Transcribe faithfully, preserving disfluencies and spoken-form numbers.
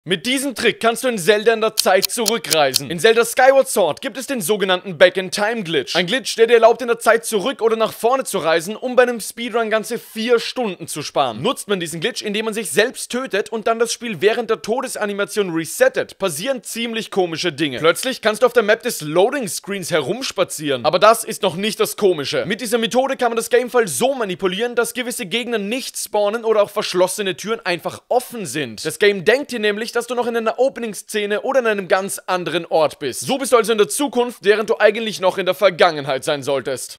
Mit diesem Trick kannst du in Zelda in der Zeit zurückreisen. In Zelda Skyward Sword gibt es den sogenannten Back-in-Time-Glitch. Ein Glitch, der dir erlaubt, in der Zeit zurück oder nach vorne zu reisen, um bei einem Speedrun ganze vier Stunden zu sparen. Nutzt man diesen Glitch, indem man sich selbst tötet und dann das Spiel während der Todesanimation resettet, passieren ziemlich komische Dinge. Plötzlich kannst du auf der Map des Loading-Screens herumspazieren. Aber das ist noch nicht das Komische. Mit dieser Methode kann man das Gamefile so manipulieren, dass gewisse Gegner nicht spawnen oder auch verschlossene Türen einfach offen sind. Das Game denkt dir nämlich, dass du noch in einer Opening-Szene oder in einem ganz anderen Ort bist. So bist du also in der Zukunft, während du eigentlich noch in der Vergangenheit sein solltest.